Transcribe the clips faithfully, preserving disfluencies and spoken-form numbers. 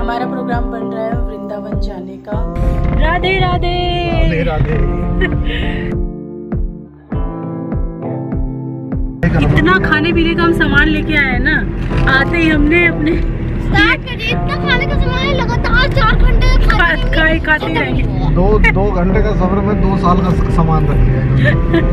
हमारा प्रोग्राम बन रहा है वृंदावन जाने का। राधे राधे राधे राधे। इतना खाने पीने का हम सामान लेके आए हैं ना, आते ही हमने अपने इतना खाने का सामान लगातार चार घंटे खाए खाते रहेंगे। दो दो घंटे का सफर में दो साल का सामान रख लिया।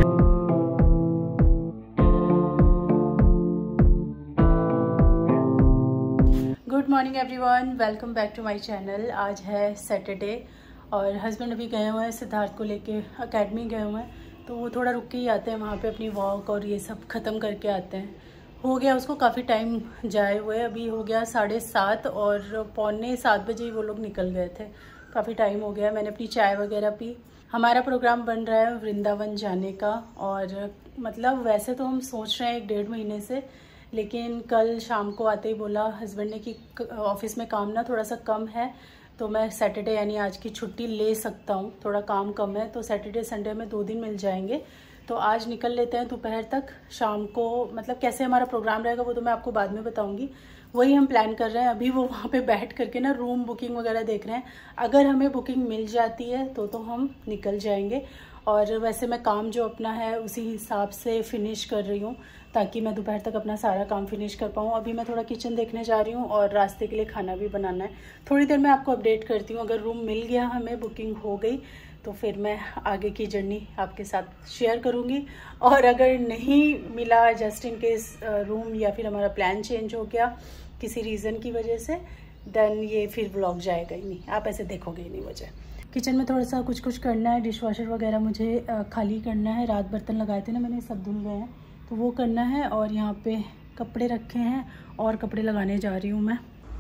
Good morning everyone, welcome back to my channel. आज है सैटरडे और हस्बैंड अभी गए हुए हैं सिद्धार्थ को लेके एकेडमी गए हुए हैं, तो वो थोड़ा रुक के ही आते हैं वहाँ पे, अपनी वॉक और ये सब ख़त्म करके आते हैं। हो गया उसको काफ़ी टाइम जाए हुए, अभी हो गया साढ़े सात और पौने सात बजे ही वो लोग निकल गए थे। काफ़ी टाइम हो गया। मैंने अपनी चाय वगैरह पी। हमारा प्रोग्राम बन रहा है वृंदावन जाने का और मतलब वैसे तो हम सोच रहे हैं एक डेढ़ महीने से, लेकिन कल शाम को आते ही बोला हस्बैंड ने कि ऑफिस में काम ना थोड़ा सा कम है, तो मैं सैटरडे यानी आज की छुट्टी ले सकता हूँ, थोड़ा काम कम है, तो सैटरडे संडे में दो दिन मिल जाएंगे। तो आज निकल लेते हैं दोपहर तक। शाम को मतलब कैसे हमारा प्रोग्राम रहेगा वो तो मैं आपको बाद में बताऊंगी, वही हम प्लान कर रहे हैं। अभी वो वहाँ पे बैठ करके ना रूम बुकिंग वगैरह देख रहे हैं। अगर हमें बुकिंग मिल जाती है तो तो हम निकल जाएंगे। और वैसे मैं काम जो अपना है उसी हिसाब से फिनिश कर रही हूँ ताकि मैं दोपहर तक अपना सारा काम फिनिश कर पाऊँ। अभी मैं थोड़ा किचन देखने जा रही हूँ और रास्ते के लिए खाना भी बनाना है। थोड़ी देर में आपको अपडेट करती हूँ। अगर रूम मिल गया, हमें बुकिंग हो गई, तो फिर मैं आगे की जर्नी आपके साथ शेयर करूँगी। और अगर नहीं मिला, जस्ट इन केस रूम या फिर हमारा प्लान चेंज हो गया किसी रीज़न की वजह से, देन ये फिर व्लॉग जाएगा ही नहीं, आप ऐसे देखोगे ही नहीं वजह। किचन में थोड़ा सा कुछ कुछ करना है, डिश वॉशर वगैरह मुझे खाली करना है। रात बर्तन लगाए थे ना मैंने, सब धुल गए हैं, तो वो करना है। और यहाँ पे कपड़े रखे हैं और कपड़े लगाने जा रही हूँ मैं।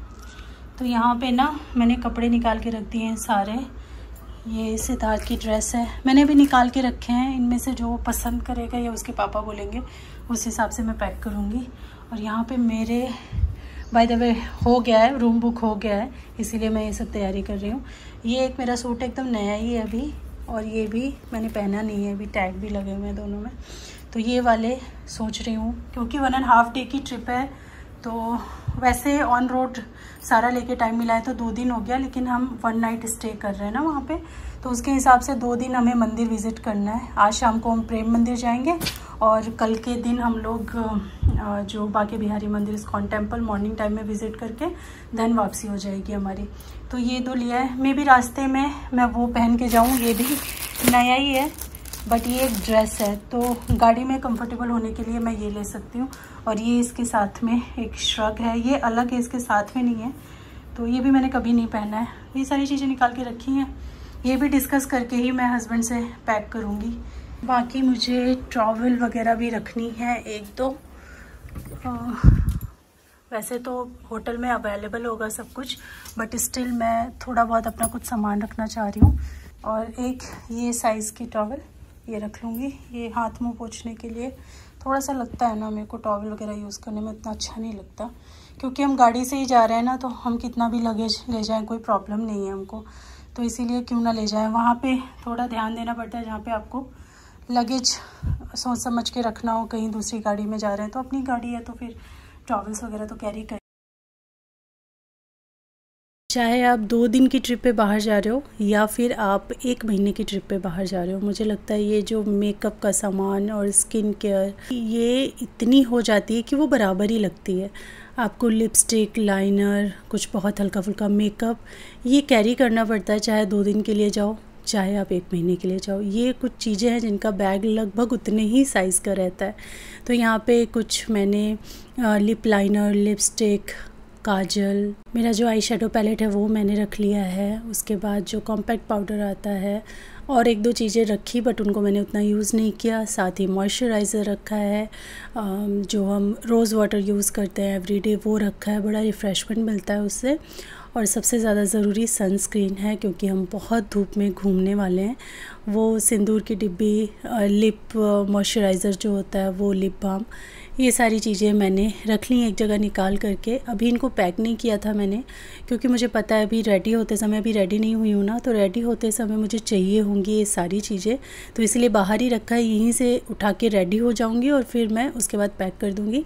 तो यहाँ पे ना मैंने कपड़े निकाल के रख दिए हैं सारे। ये सिद्धार्थ की ड्रेस है, मैंने भी निकाल के रखे हैं। इनमें से जो पसंद करेगा या उसके पापा बोलेंगे उस हिसाब से मैं पैक करूँगी। और यहाँ पे मेरे बाय द वे हो गया है, रूम बुक हो गया है, इसीलिए मैं ये सब तैयारी कर रही हूँ। ये एक मेरा सूट एकदम नया ही है अभी, और ये भी मैंने पहना नहीं है अभी, टैग भी लगे हुए हैं दोनों में। तो ये वाले सोच रही हूँ क्योंकि वन एंड हाफ डे की ट्रिप है, तो वैसे ऑन रोड सारा लेके टाइम मिला है तो दो दिन हो गया, लेकिन हम वन नाइट स्टे कर रहे हैं ना वहाँ पे, तो उसके हिसाब से दो दिन हमें मंदिर विज़िट करना है। आज शाम को हम प्रेम मंदिर जाएंगे और कल के दिन हम लोग जो बाके बिहारी मंदिर, इस्कॉन टेम्पल मॉर्निंग टाइम में विज़िट करके देन वापसी हो जाएगी हमारी। तो ये दो लिया है। मे भी रास्ते में मैं वो पहन के जाऊँ, ये भी नया ही है, बट ये एक ड्रेस है तो गाड़ी में कंफर्टेबल होने के लिए मैं ये ले सकती हूँ। और ये इसके साथ में एक श्रग है, ये अलग है, इसके साथ में नहीं है, तो ये भी मैंने कभी नहीं पहना है। ये सारी चीज़ें निकाल के रखी हैं, ये भी डिस्कस करके ही मैं हस्बैंड से पैक करूँगी। बाकी मुझे ट्रॉवल वगैरह भी रखनी है एक दो। आ, वैसे तो होटल में अवेलेबल होगा सब कुछ, बट स्टिल मैं थोड़ा बहुत अपना कुछ सामान रखना चाह रही हूँ। और एक ये साइज़ की टॉवल ये रख लूँगी, ये हाथ मुंह पोंछने के लिए। थोड़ा सा लगता है ना मेरे को टॉवल वगैरह यूज़ करने में, इतना अच्छा नहीं लगता, क्योंकि हम गाड़ी से ही जा रहे हैं ना, तो हम कितना भी लगेज ले जाएं कोई प्रॉब्लम नहीं है हमको, तो इसीलिए क्यों ना ले जाएं। वहाँ पे थोड़ा ध्यान देना पड़ता है जहाँ पे आपको लगेज सोच समझ के रखना हो, कहीं दूसरी गाड़ी में जा रहे हैं तो अपनी गाड़ी है तो फिर टॉवल्स वगैरह तो कैरी कर। चाहे आप दो दिन की ट्रिप पे बाहर जा रहे हो या फिर आप एक महीने की ट्रिप पे बाहर जा रहे हो, मुझे लगता है ये जो मेकअप का सामान और स्किन केयर ये इतनी हो जाती है कि वो बराबर ही लगती है। आपको लिपस्टिक, लाइनर, कुछ बहुत हल्का फुल्का मेकअप ये कैरी करना पड़ता है, चाहे दो दिन के लिए जाओ चाहे आप एक महीने के लिए जाओ। ये कुछ चीज़ें हैं जिनका बैग लगभग उतने ही साइज़ का रहता है। तो यहाँ पे कुछ मैंने लिप लाइनर, लिपस्टिक, काजल, मेरा जो आई शेडो पैलेट है वो मैंने रख लिया है। उसके बाद जो कॉम्पैक्ट पाउडर आता है और एक दो चीज़ें रखी, बट उनको मैंने उतना यूज़ नहीं किया। साथ ही मॉइस्चराइज़र रखा है, जो हम रोज़ वाटर यूज़ करते हैं एवरीडे, वो रखा है, बड़ा रिफ़्रेशमेंट मिलता है उससे। और सबसे ज़्यादा ज़रूरी सनस्क्रीन है, क्योंकि हम बहुत धूप में घूमने वाले हैं। वो सिंदूर की डिब्बी, लिप मॉइस्चराइज़र जो होता है वो, लिप बाम, ये सारी चीज़ें मैंने रख ली एक जगह निकाल करके। अभी इनको पैक नहीं किया था मैंने, क्योंकि मुझे पता है अभी रेडी होते समय, अभी रेडी नहीं हुई हूँ ना, तो रेडी होते समय मुझे चाहिए होंगी ये सारी चीज़ें, तो इसलिए बाहर ही रखा है। यहीं से उठा के रेडी हो जाऊँगी और फिर मैं उसके बाद पैक कर दूँगी।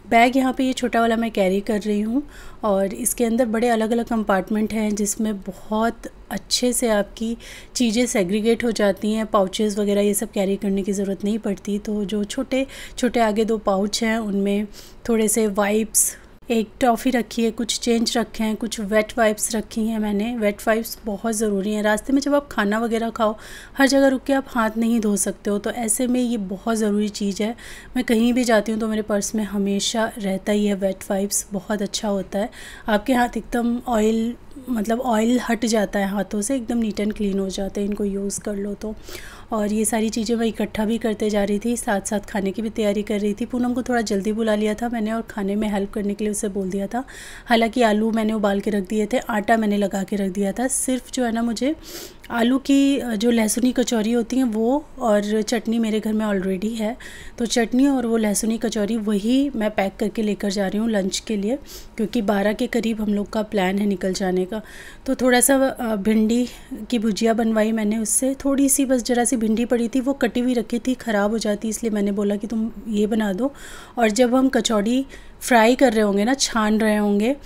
बैग यहाँ पे ये छोटा वाला मैं कैरी कर रही हूँ और इसके अंदर बड़े अलग अलग कंपार्टमेंट हैं जिसमें बहुत अच्छे से आपकी चीज़ें सेग्रीगेट हो जाती हैं। पाउचेस वगैरह ये सब कैरी करने की ज़रूरत नहीं पड़ती। तो जो छोटे छोटे आगे दो पाउच हैं उनमें थोड़े से वाइप्स, एक टॉफ़ी रखी है, कुछ चेंज रखे हैं, कुछ वेट वाइप्स रखी हैं मैंने। वेट वाइप्स बहुत ज़रूरी हैं। रास्ते में जब आप खाना वगैरह खाओ, हर जगह रुक के आप हाथ नहीं धो सकते हो, तो ऐसे में ये बहुत ज़रूरी चीज़ है। मैं कहीं भी जाती हूँ तो मेरे पर्स में हमेशा रहता ही है वेट वाइप्स। बहुत अच्छा होता है, आपके हाथ एकदम ऑयल मतलब ऑयल हट जाता है हाथों से, एकदम नीट एंड क्लीन हो जाते हैं इनको यूज़ कर लो तो। और ये सारी चीज़ें मैं इकट्ठा भी करते जा रही थी, साथ साथ खाने की भी तैयारी कर रही थी। पूनम को थोड़ा जल्दी बुला लिया था मैंने और खाने में हेल्प करने के लिए उसे बोल दिया था। हालांकि आलू मैंने उबाल के रख दिए थे, आटा मैंने लगा के रख दिया था। सिर्फ जो है ना, मुझे आलू की जो लहसुनी कचौरी होती हैं वो और चटनी मेरे घर में ऑलरेडी है, तो चटनी और वो लहसुनी कचौरी वही मैं पैक करके लेकर जा रही हूँ लंच के लिए, क्योंकि बारह के करीब हम लोग का प्लान है निकल जाने का। तो थोड़ा सा भिंडी की भुजिया बनवाई मैंने, उससे थोड़ी सी बस ज़रा सी भिंडी पड़ी थी, वो कटी हुई रखी थी, ख़राब हो जाती, इसलिए मैंने बोला कि तुम ये बना दो। और जब हम कचौड़ी फ्राई कर रहे होंगे ना, छान रहे होंगे,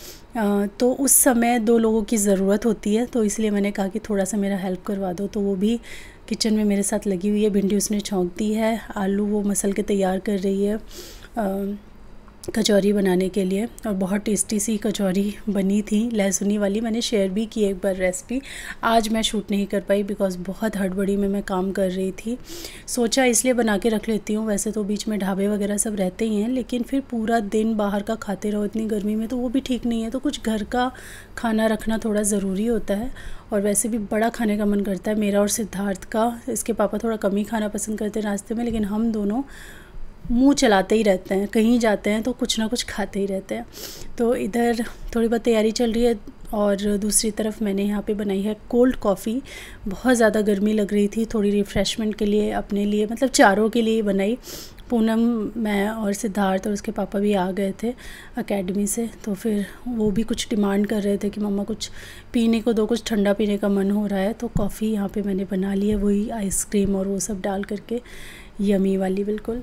तो उस समय दो लोगों की ज़रूरत होती है, तो इसलिए मैंने कहा कि थोड़ा सा मेरा हेल्प करवा दो। तो वो भी किचन में मेरे साथ लगी हुई है। भिंडी उसने छौंक दी है, आलू वो मसल के तैयार कर रही है आ, कचौरी बनाने के लिए। और बहुत टेस्टी सी कचौरी बनी थी लहसुनी वाली। मैंने शेयर भी की एक बार रेसिपी, आज मैं शूट नहीं कर पाई बिकॉज़ बहुत हड़बड़ी में मैं काम कर रही थी। सोचा इसलिए बना के रख लेती हूँ। वैसे तो बीच में ढाबे वगैरह सब रहते ही हैं, लेकिन फिर पूरा दिन बाहर का खाते रहो इतनी गर्मी में, तो वो भी ठीक नहीं है। तो कुछ घर का खाना रखना थोड़ा ज़रूरी होता है। और वैसे भी बड़ा खाने का मन करता है मेरा और सिद्धार्थ का। इसके पापा थोड़ा कम ही खाना पसंद करते हैं नाश्ते में, लेकिन हम दोनों मुंह चलाते ही रहते हैं, कहीं जाते हैं तो कुछ ना कुछ खाते ही रहते हैं। तो इधर थोड़ी बहुत तैयारी चल रही है और दूसरी तरफ मैंने यहाँ पे बनाई है कोल्ड कॉफ़ी। बहुत ज़्यादा गर्मी लग रही थी, थोड़ी रिफ़्रेशमेंट के लिए अपने लिए, मतलब चारों के लिए बनाई। पूनम, मैं और सिद्धार्थ और उसके पापा भी आ गए थे एकेडमी से, तो फिर वो भी कुछ डिमांड कर रहे थे कि मम्मा कुछ पीने को दो, कुछ ठंडा पीने का मन हो रहा है। तो कॉफ़ी यहाँ पे मैंने बना ली है, वही आइसक्रीम और वो सब डाल करके, यमी वाली बिल्कुल।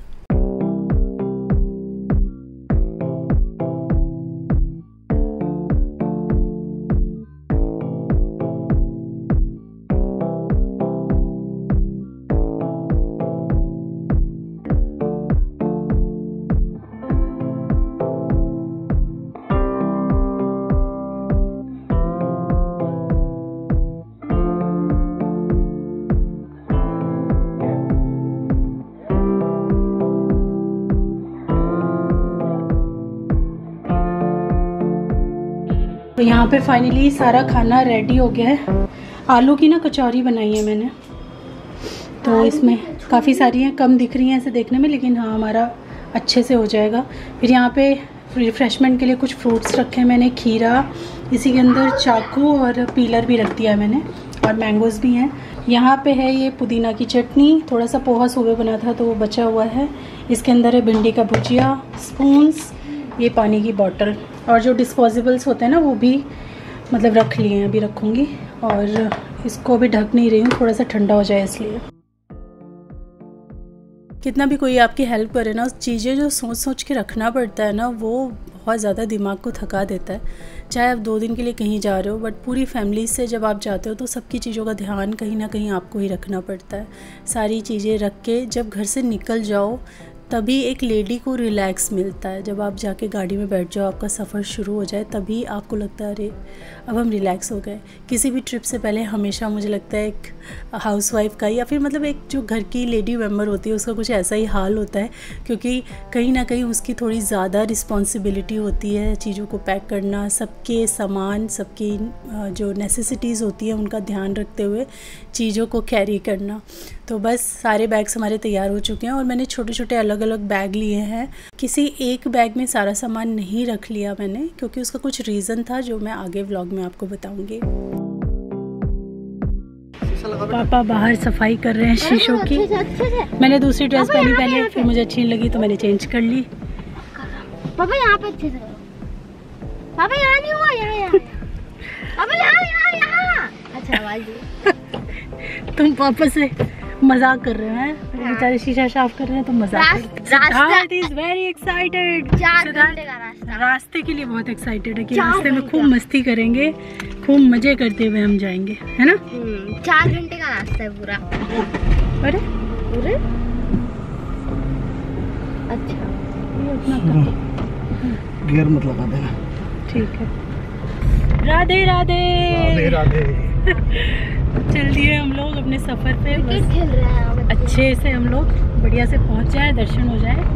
तो यहाँ पे फाइनली सारा खाना रेडी हो गया है। आलू की ना कचौरी बनाई है मैंने, तो इसमें काफ़ी सारी हैं, कम दिख रही हैं ऐसे देखने में, लेकिन हाँ हमारा अच्छे से हो जाएगा। फिर यहाँ पे रिफ़्रेशमेंट के लिए कुछ फ्रूट्स रखे हैं मैंने, खीरा, इसी के अंदर चाकू और पीलर भी रख दिया है मैंने, और मैंगोज़ भी हैं। यहाँ पे है ये पुदीना की चटनी, थोड़ा सा पोहा सुबह बना था तो वो बचा हुआ है। इसके अंदर है भिंडी का भुजिया, स्पून्स, ये पानी की बॉटल, और जो डिस्पोजेबल्स होते हैं ना वो भी मतलब रख लिए हैं, अभी रखूँगी। और इसको भी ढक नहीं रही हूँ, थोड़ा सा ठंडा हो जाए इसलिए। कितना भी कोई आपकी हेल्प करे ना, उस चीज़ें जो सोच सोच के रखना पड़ता है ना, वो बहुत ज़्यादा दिमाग को थका देता है। चाहे आप दो दिन के लिए कहीं जा रहे हो, बट पूरी फैमिली से जब आप जाते हो तो सबकी चीज़ों का ध्यान कहीं ना कहीं आपको ही रखना पड़ता है। सारी चीज़ें रख के जब घर से निकल जाओ तभी एक लेडी को रिलैक्स मिलता है। जब आप जाके गाड़ी में बैठ जाओ, आपका सफ़र शुरू हो जाए, तभी आपको लगता है अरे अब हम रिलैक्स हो गए। किसी भी ट्रिप से पहले हमेशा मुझे लगता है एक हाउसवाइफ का या फिर मतलब एक जो घर की लेडी मेंबर होती है उसका कुछ ऐसा ही हाल होता है, क्योंकि कहीं ना कहीं उसकी थोड़ी ज़्यादा रिस्पॉन्सिबिलिटी होती है चीज़ों को पैक करना, सबके सामान, सबकी जो नेसेसिटीज़ होती है उनका ध्यान रखते हुए चीज़ों को कैरी करना। तो बस सारे बैग्स हमारे तैयार हो चुके हैं और मैंने छोटे छोटे अलग अलग बैग लिए हैं। किसी एक बैग में सारा सामान नहीं रख लिया मैंने, क्योंकि उसका कुछ रीज़न था जो मैं आगे व्लॉग में आपको बताऊंगी। पापा बाहर सफाई कर रहे हैं शीशों की। मैंने दूसरी ड्रेस पहनी पहले, फिर मुझे अच्छी लगी तो मैंने चेंज कर ली। पापा यहाँ पे अच्छे से, पापा यहाँ नहीं हुआ, यहाँ यहाँ पापा यहाँ यहाँ यहाँ। अच्छा आवाज तुम पापा से मजाक कर रहे हैं, बेचारे शीशा साफ कर रहे हैं तो मजाक सिद्धार्थ इज वेरी एक्साइटेड। रास्ते के लिए बहुत एक्साइटेड है कि रास्ते में खूब मस्ती करेंगे, खूब मजे करते हुए हम जाएंगे, है ना। चार घंटे का रास्ता है पूरा। अरे अरे अच्छा, ये अपना गियर मत लगा देना। ठीक है। राधे राधे राधे राधे। चल दिए हम लोग अपने सफर पे, क्रिकेट खेल रहे हैं अच्छे से हम लोग बढ़िया से पहुंच जाए, दर्शन हो जाए।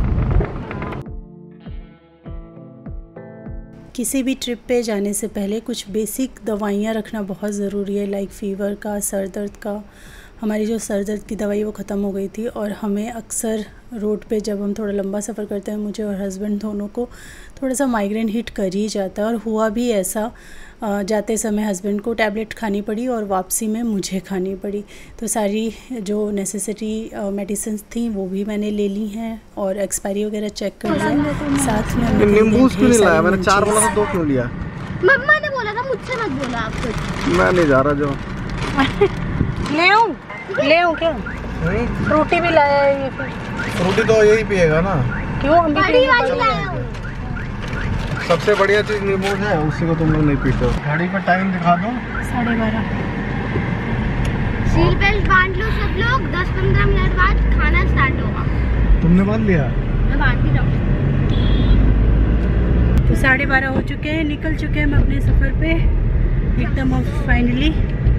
किसी भी ट्रिप पे जाने से पहले कुछ बेसिक दवाइयाँ रखना बहुत ज़रूरी है, लाइक फ़ीवर का, सर दर्द का। हमारी जो सर दर्द की दवाई वो ख़त्म हो गई थी और हमें अक्सर रोड पे जब हम थोड़ा लंबा सफ़र करते हैं, मुझे और हस्बैंड दोनों को थोड़ा सा माइग्रेन हिट कर ही जाता है। और हुआ भी ऐसा, जाते समय हस्बैंड को टैबलेट खानी पड़ी और वापसी में मुझे खानी पड़ी। तो सारी जो नेसेसिटी मेडिसिन थी वो भी मैंने ले ली हैं और एक्सपायरी वगैरह चेक कर लिया। साथ में नींबू क्यों नहीं लाया? मैंने चार बोला था, दो क्यों लिया? मम्मा ने बोला था, मुझसे मत बोला आप कुछ। मैं नहीं जा रहा जो। ले आऊं ले आऊं क्या? फ्रूटी भी लाया है ये। फिर फ्रूटी तो यही पिएगा ना। क्यों? हम भी बड़ी वाली लाया हूं। सबसे बढ़िया चीज नींबू है, उसी को तुम लोग नहीं पीते हो। घड़ी पर टाइम दिखा दो, साढ़े बारह। सीट बेल्ट बांध लो सब लोग, दस पंद्रह मिनट बाद खाना स्टार्ट होगा। तुमने बांध लिया? मैं बांध ही जाऊँ। तो साढ़े बारह हो चुके हैं, निकल चुके हैं हम अपने सफ़र पे एकदम अब फाइनली।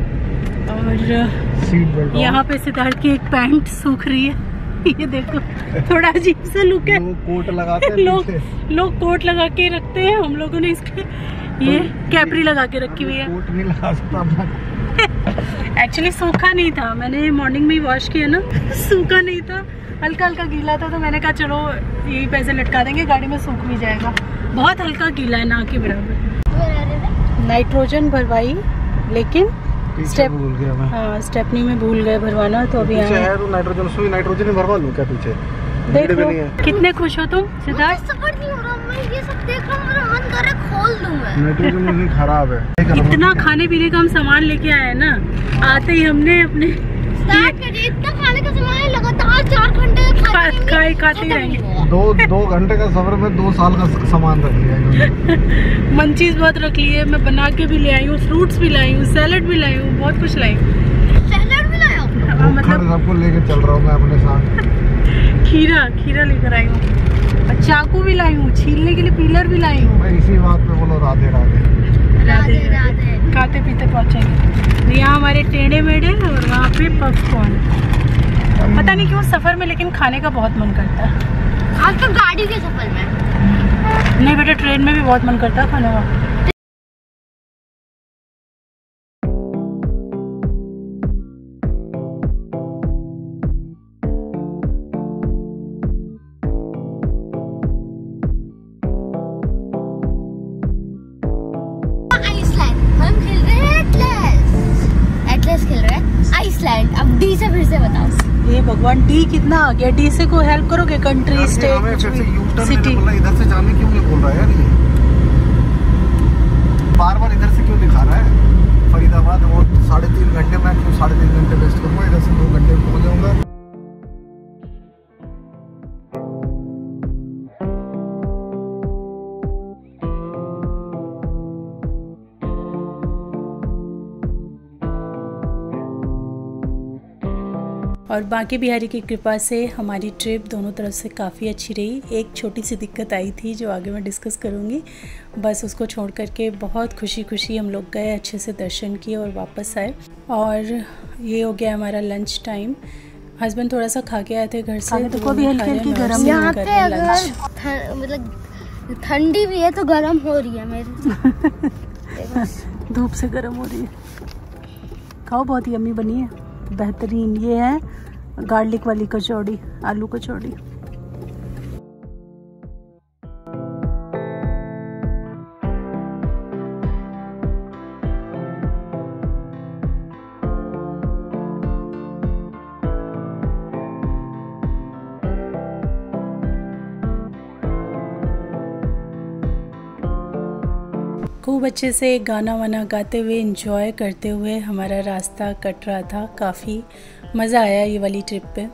और यहाँ पे सिद्धार्थ की एक पैंट सूख रही है, ये देखो थोड़ा अजीब सा लुक है। लोग कोट लगाते हैं, लोग लोग कोट लगा के रखते हैं, हम लोगों ने इसके ये कैपरी लगा के रखी हुई है। कोट नहीं लगा सकता। एक्चुअली सूखा नहीं था, मैंने मॉर्निंग में ही वॉश किया ना, सूखा नहीं था, हल्का हल्का गीला था। तो मैंने कहा चलो यही पैसे लटका देंगे, गाड़ी में सूख भी जाएगा। बहुत हल्का गीला है, ना के बराबर। नाइट्रोजन भरवाई लेकिन स्टेप भूल गया मैं। हाँ, स्टेपनी में भूल गए भरवाना, तो अभी पीछे है तो नाइट्रोजन, सुई नाइट्रोजन ही भरवा लूं क्या पीछे? देख लो कितने खुश हो तुम सिद्धार्थ। सफर नहीं हो रहा, मैं ये सब देख रहा हूँ, मेरा मन कर रहा है खोल दूं मैं। नाइट्रोजन नहीं खराब है। इतना खाने पीने का हम सामान लेके आए हैं ना, आते ही हमने अपने स्टार्ट करिए। इतना खाने का सामान है, लगातार चार घंटे खाते खाए खाते ही रहेंगे। दो दो घंटे का सफर में दो साल का सामान रख लिया। मंचीज बहुत रख ली है, मैं बना के भी ले आई हूँ, फ्रूट्स भी लाई हूँ, सैलेड भी लाई हूँ, बहुत कुछ लाई हूँ। सैलेड भी लाया हूँ, मतलब सबको लेके चल रहा हूँ मैं अपने साथ। खीरा खीरा लेकर आई हूँ, और चाकू भी लाई हूँ, छीलने के लिए पीलर भी लाई हूँ। मैं इसी बात पे बोलो राधे राधे राधे राधे। खाते पीते पहुँचेंगे। यहाँ हमारे टेढ़े मेढ़े और वहाँ पे पॉपकॉर्न। पता नहीं क्यों सफर में लेकिन खाने का बहुत मन करता है। आज तो गाड़ी के सफर में नहीं बेटा, ट्रेन में भी बहुत मन करता है खाने का। आइसलैंड। अब डी से फिर से बताओ। ये भगवान डी कितना आ गया? डी से को हेल्प करोगे? Country, state, city. इधर से जाने क्यों नहीं बोल रहा है यार? ये बार बार इधर से क्यों दिखा रहा है? फरीदाबाद वो साढ़े तीन घंटे में क्यों साढ़े तीन घंटे वेस्ट करूँगा? इधर से दो घंटे में पहुँच जाऊँगा। और बाकी बिहारी की कृपा से हमारी ट्रिप दोनों तरफ से काफ़ी अच्छी रही। एक छोटी सी दिक्कत आई थी जो आगे मैं डिस्कस करूँगी, बस उसको छोड़ करके बहुत खुशी खुशी हम लोग गए, अच्छे से दर्शन किए और वापस आए। और ये हो गया हमारा लंच टाइम। हस्बैंड थोड़ा सा खा के आए थे घर से, तो को भी हल्की हल्की गर्म यहाँ पे अगर मतलब ठंडी भी है तो गर्म हो रही है मेरी। धूप से गर्म हो रही है। खाओ, बहुत यम्मी बनी है, बेहतरीन। ये है गार्लिक वाली कचौड़ी, आलू कचौड़ी। खूब अच्छे से गाना वाना गाते हुए एंजॉय करते हुए हमारा रास्ता कट रहा था। काफ़ी मज़ा आया ये वाली ट्रिप पे।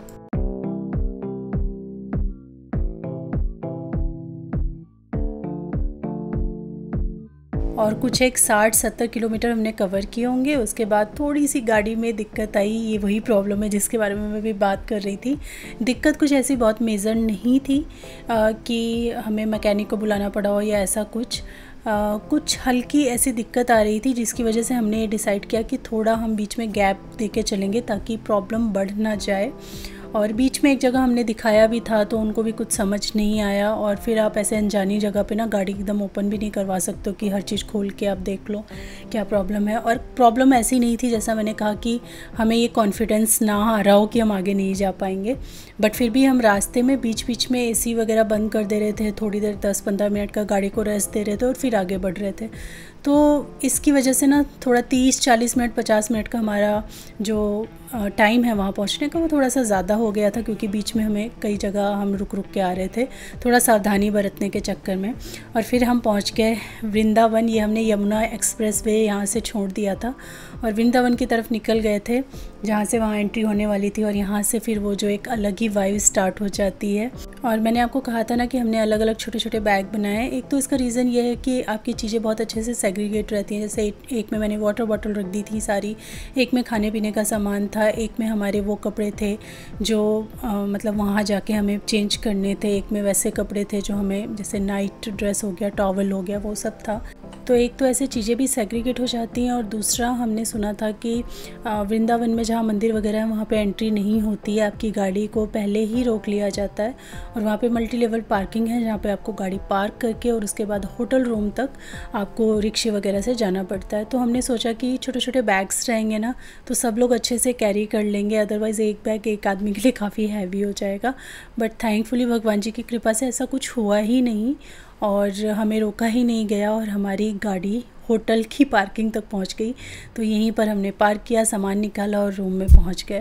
और कुछ एक साठ सत्तर किलोमीटर हमने कवर किए होंगे। उसके बाद थोड़ी सी गाड़ी में दिक्कत आई। ये वही प्रॉब्लम है जिसके बारे में मैं भी बात कर रही थी। दिक्कत कुछ ऐसी बहुत मेजर नहीं थी आ, कि हमें मैकेनिक को बुलाना पड़ा हो या ऐसा कुछ। आ, कुछ हल्की ऐसी दिक्कत आ रही थी जिसकी वजह से हमने ये डिसाइड किया कि थोड़ा हम बीच में गैप देके चलेंगे ताकि प्रॉब्लम बढ़ ना जाए। और बीच में एक जगह हमने दिखाया भी था तो उनको भी कुछ समझ नहीं आया। और फिर आप ऐसे अनजानी जगह पे ना गाड़ी एकदम ओपन भी नहीं करवा सकते कि हर चीज़ खोल के आप देख लो क्या प्रॉब्लम है। और प्रॉब्लम ऐसी नहीं थी, जैसा मैंने कहा कि हमें ये कॉन्फिडेंस ना आ रहा हो कि हम आगे नहीं जा पाएंगे, बट फिर भी हम रास्ते में बीच बीच में एसी वगैरह बंद कर दे रहे थे। थोड़ी देर दस पंद्रह मिनट का गाड़ी को रेस्ट दे रहे थे और फिर आगे बढ़ रहे थे। तो इसकी वजह से ना थोड़ा तीस चालीस मिनट पचास मिनट का हमारा जो टाइम है वहाँ पहुँचने का वो थोड़ा सा ज़्यादा हो गया था, क्योंकि बीच में हमें कई जगह हम रुक रुक के आ रहे थे थोड़ा सावधानी बरतने के चक्कर में। और फिर हम पहुँच गए वृंदावन। ये हमने यमुना एक्सप्रेस वे यहाँ से छोड़ दिया था और वृंदावन की तरफ निकल गए थे, जहाँ से वहाँ एंट्री होने वाली थी। और यहाँ से फिर वो जो एक अलग ही वाइब स्टार्ट हो जाती है। और मैंने आपको कहा था ना कि हमने अलग अलग छोटे छोटे बैग बनाए हैं। एक तो इसका रीज़न ये है कि आपकी चीज़ें बहुत अच्छे से सेग्रीगेट रहती हैं। जैसे एक में मैंने वाटर बॉटल रख दी थी सारी, एक में खाने पीने का सामान था, एक में हमारे वो कपड़े थे जो आ, मतलब वहाँ जाके हमें चेंज करने थे, एक में वैसे कपड़े थे जो हमें जैसे नाइट ड्रेस हो गया, टॉवल हो गया, वो सब था। तो एक तो ऐसे चीज़ें भी सेग्रीगेट हो जाती हैं। और दूसरा हमने सुना था कि वृंदावन में जहाँ मंदिर वगैरह है वहाँ पे एंट्री नहीं होती है, आपकी गाड़ी को पहले ही रोक लिया जाता है। और वहाँ पे मल्टी लेवल पार्किंग है जहाँ पे आपको गाड़ी पार्क करके और उसके बाद होटल रूम तक आपको रिक्शे वगैरह से जाना पड़ता है। तो हमने सोचा कि छोटे छोटे बैग्स रहेंगे ना तो सब लोग अच्छे से कैरी कर लेंगे, अदरवाइज़ एक बैग एक आदमी के लिए काफ़ी हैवी हो जाएगा। बट थैंकफुली भगवान जी की कृपा से ऐसा कुछ हुआ ही नहीं और हमें रोका ही नहीं गया और हमारी गाड़ी होटल की पार्किंग तक पहुंच गई। तो यहीं पर हमने पार्क किया, सामान निकाला और रूम में पहुंच गए।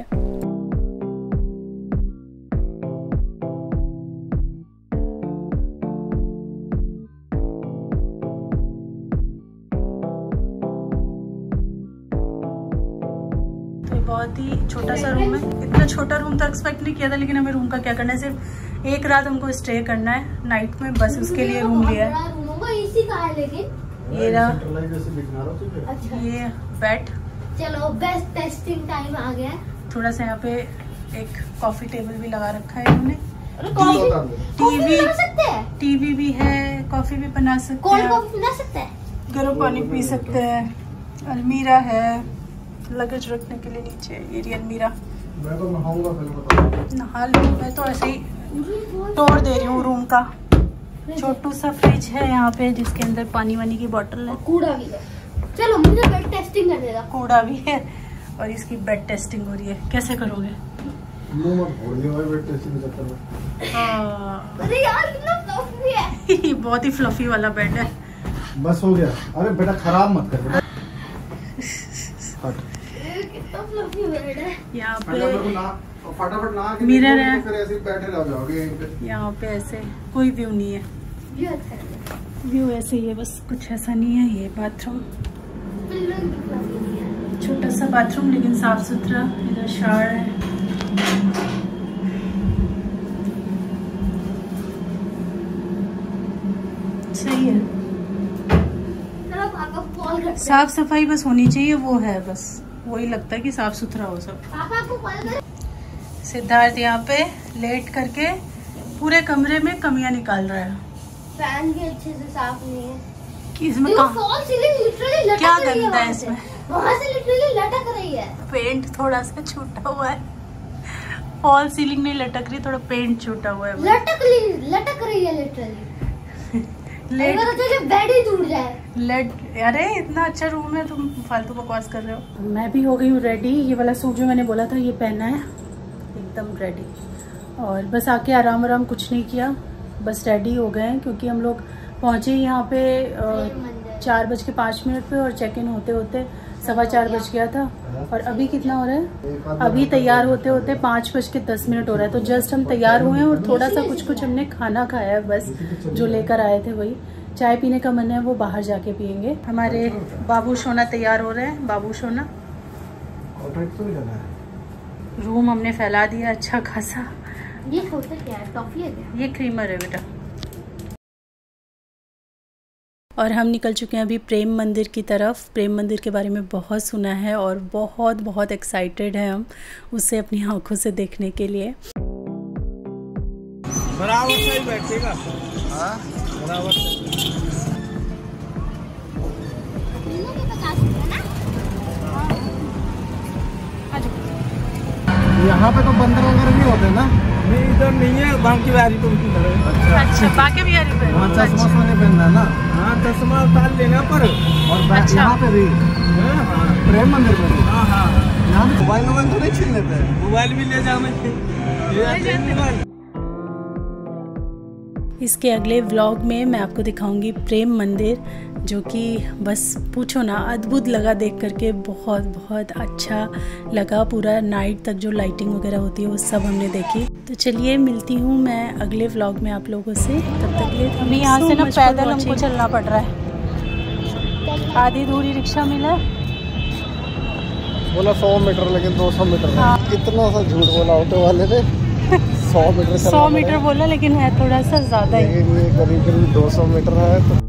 तो बहुत ही छोटा सा रूम है। इतना छोटा रूम तो एक्सपेक्ट नहीं किया था, लेकिन हमें रूम का क्या करना है, सिर्फ एक रात हमको स्टे करना है नाइट में, बस उसके लिए रूम लिया है। ये रहा, अच्छा ये बेड। चलो बेस्ट टेस्टिंग टाइम आ गया है। थोड़ा सा यहाँ पे एक कॉफी टेबल भी लगा रखा है इन्होंने। टीवी टीवी भी है, कॉफी भी बना सकते हैं, कॉफी बना सकते हैं, गर्म पानी पी सकते हैं। अलमीरा है लगेज रखने के लिए, नीचे ये रही अलमीरा। मैं तो नहाऊंगा, नहा लूँ। मैं तो ऐसे ही तोड़ दे रही हूँ रूम का। छोटू सा फ्रिज है यहाँ पे जिसके अंदर पानी वानी की बोतल है, कूड़ा भी है। चलो मुझे बेड टेस्टिंग कर देगा। कूड़ा भी है और इसकी बेड टेस्टिंग हो रही है। कैसे करोगे? मुंह मत फोड़िए भाई बेड टेस्टिंग के चक्कर में। हाँ अरे यार कितना फ्लफी है। बहुत ही फ्लफी वाला बेड है। बस हो गया। अरे बेटा खराब मत कर बेटा। कितना फ्लफी बेड है। यहाँ पे फटाफट ना मिरर है, फिर ऐसे बैठे रह जाओगे। यहाँ पे ऐसे कोई व्यू नहीं है। व्यू अच्छा है, व्यू ऐसे ही है, बस कुछ ऐसा नहीं है। ये बाथरूम, छोटा सा बाथरूम लेकिन साफ सुथरा। इधर शावर है। सही है, साफ सफाई बस होनी चाहिए, वो है बस, वही लगता है कि साफ सुथरा हो सब। सिद्धार्थ यहाँ पे लेट करके पूरे कमरे में कमियां निकाल रहा है। फैन भी अच्छे से साफ नहीं है कि इसमें फॉल सीलिंग लिटरली लटक क्या गंदा है इसमें, वहाँ से लिटरली लटक रही है। पेंट थोड़ा सा छूटा हुआ है। फॉल सीलिंग नहीं लटक रही, थोड़ा पेंट छूटा हुआ है। लटक लटक रही है लिटरली। लेट बेड ही टूट जाए। लेट अरे इतना अच्छा रूम है, तुम फालतू बकवास कर रहे हो। मैं भी हो गई हूँ रेडी। ये वाला सूट जो मैंने बोला था ये पहना है, एकदम रेडी। और बस आके आराम आराम कुछ नहीं किया, बस रेडी हो गए हैं क्योंकि हम लोग पहुँचे यहाँ पे चार बज के पाँच मिनट पे और चेक इन होते होते सवा चार बज गया था। और अभी कितना हो रहा है, अभी तैयार होते होते पाँच बज के दस मिनट हो रहा है। तो जस्ट हम तैयार हुए हैं और थोड़ा सा कुछ कुछ हमने खाना खाया है बस, जो लेकर आए थे वही, चाय पीने का मन है वो बाहर जाके पियेंगे। हमारे बाबू सोना तैयार हो रहे हैं। बाबू सोना रूम हमने फैला दिया अच्छा खासा। ये होता क्या है? टॉफी है क्या? ये क्रीमर है बेटा। और हम निकल चुके हैं अभी प्रेम मंदिर की तरफ। प्रेम मंदिर के बारे में बहुत सुना है और बहुत बहुत एक्साइटेड है हम उसे अपनी आंखों से देखने के लिए। बराबर से ही बैठेगा। हाँ बराबर से। यहाँ पे तो बंदर वगैरह नहीं होते ना? नहीं इधर नहीं है, बाकी बिहारी तो उनकी तरह है। अच्छा अच्छा बाकी बिहारी पे। हाँ चश्मा अच्छा। नहीं पहनना है ना? हाँ चश्मा उतार लेना पर। और अच्छा। यहाँ पे भी प्रेम मंदिर में भी। हाँ हाँ यहाँ पे मोबाइल मोबाइल तो नहीं छीन लेते हैं? मोबाइल भी ले जाओ। इसके अगले व्लॉग में मैं आपको दिखाऊंगी प्रेम मंदिर, जो कि बस पूछो ना, अद्भुत लगा देख करके। बहुत बहुत अच्छा लगा। पूरा नाइट तक जो लाइटिंग वगैरह होती है वो सब हमने देखी। तो चलिए मिलती हूँ मैं अगले व्लॉग में आप लोगों से। तब तक लिए अभी यहाँ से ना पैदल हमको चलना पड़ रहा है। आधी दूरी रिक्शा मिला, बोला सौ मीटर लेकिन दो सौ मीटर। हाँ। कितना सा झूठ बोला ऑटो वाले ने। सौ मीटर सौ मीटर बोला लेकिन है थोड़ा सा ज़्यादा ही। करीब करीब दो सौ मीटर है तो